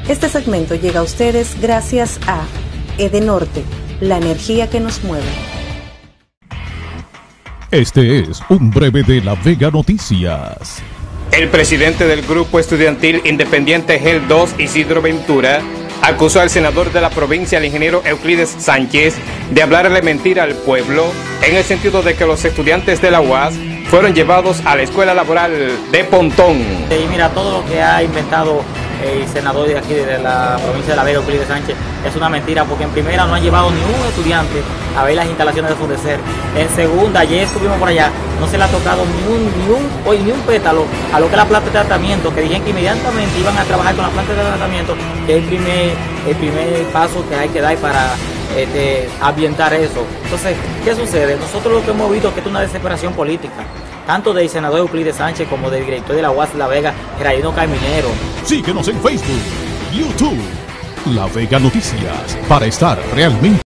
Este segmento llega a ustedes gracias a Edenorte, la energía que nos mueve. Este es un breve de La Vega Noticias. El presidente del Grupo Estudiantil Independiente GEL 2, Isidro Ventura, acusó al senador de la provincia, el ingeniero Euclides Sánchez, de hablarle mentira al pueblo en el sentido de que los estudiantes de la UAS fueron llevados a la escuela laboral de Pontón. Y mira, todo lo que ha inventado el senador de aquí de la provincia de La Vega, Euclides Sánchez, es una mentira, porque en primera no han llevado ni un estudiante a ver las instalaciones de Fundecer. En segunda, ayer estuvimos por allá, no se le ha tocado ni un pétalo a lo que es la planta de tratamiento, que dijeron que inmediatamente iban a trabajar con la planta de tratamiento, que es el primer paso que hay que dar para ambientar eso. Entonces, ¿qué sucede? Nosotros lo que hemos visto es que es una desesperación política, tanto del senador Euclides Sánchez como del director de la UAS La Vega, Geraldino Carminero. Síguenos en Facebook, YouTube, La Vega Noticias, para estar realmente